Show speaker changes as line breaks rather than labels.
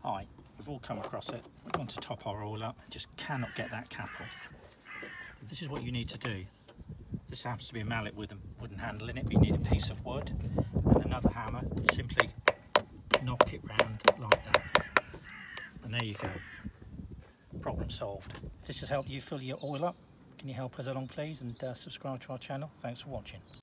Hi, we've all come across it. We're going to top our oil up, just cannot get that cap off. This is what you need to do. This happens to be a mallet with a wooden handle in it, but you need a piece of wood and another hammer. Simply knock it round like that. And there you go. Problem solved. If this has helped you fill your oil up, can you help us along please, and subscribe to our channel? Thanks for watching.